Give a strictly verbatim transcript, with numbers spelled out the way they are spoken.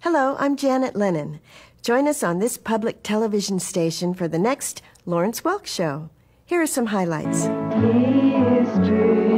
Hello, I'm Janet Lennon. Join us on this public television station for the next Lawrence Welk Show. Here are some highlights. History.